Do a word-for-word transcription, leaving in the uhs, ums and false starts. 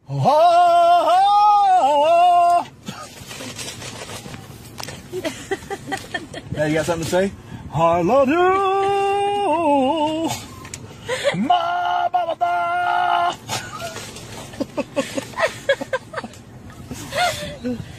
Oh, now you got something to say? I love you, my mama.